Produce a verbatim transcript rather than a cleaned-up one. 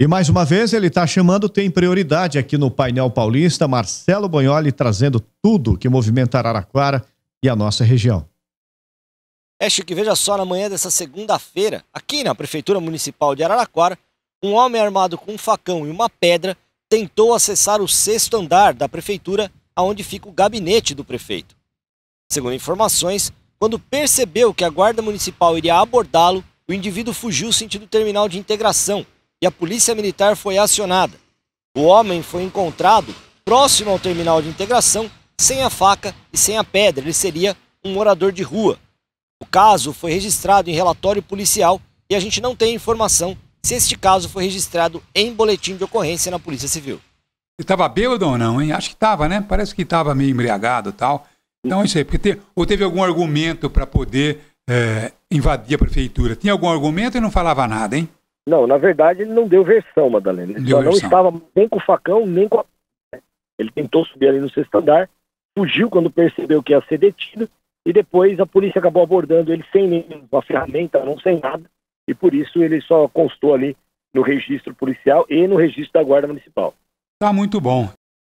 E mais uma vez ele está chamando Tem Prioridade aqui no Painel Paulista. Marcelo Bonholi trazendo tudo que movimenta Araraquara e a nossa região. É, Chico, veja só, na manhã dessa segunda-feira, aqui na Prefeitura Municipal de Araraquara, um homem armado com um facão e uma pedra tentou acessar o sexto andar da Prefeitura, onde fica o gabinete do prefeito. Segundo informações, quando percebeu que a Guarda Municipal iria abordá-lo, o indivíduo fugiu sentido terminal de integração e a Polícia Militar foi acionada. O homem foi encontrado próximo ao terminal de integração, sem a faca e sem a pedra. Ele seria um morador de rua. O caso foi registrado em relatório policial e a gente não tem informação se este caso foi registrado em boletim de ocorrência na Polícia Civil. Ele estava bêbado ou não, hein? Acho que estava, né? Parece que estava meio embriagado e tal. Então, isso aí, porque te, ou teve algum argumento para poder é, invadir a prefeitura? Tinha algum argumento e não falava nada, hein? Não, na verdade ele não deu versão, Madalena. Ele Deu só não versão. estava nem com o facão, nem com a... Ele tentou subir ali no sexto andar, fugiu quando percebeu que ia ser detido, e depois a polícia acabou abordando ele sem nenhuma ferramenta, não sem nada, e por isso ele só constou ali no registro policial e no registro da Guarda Municipal. Tá muito bom.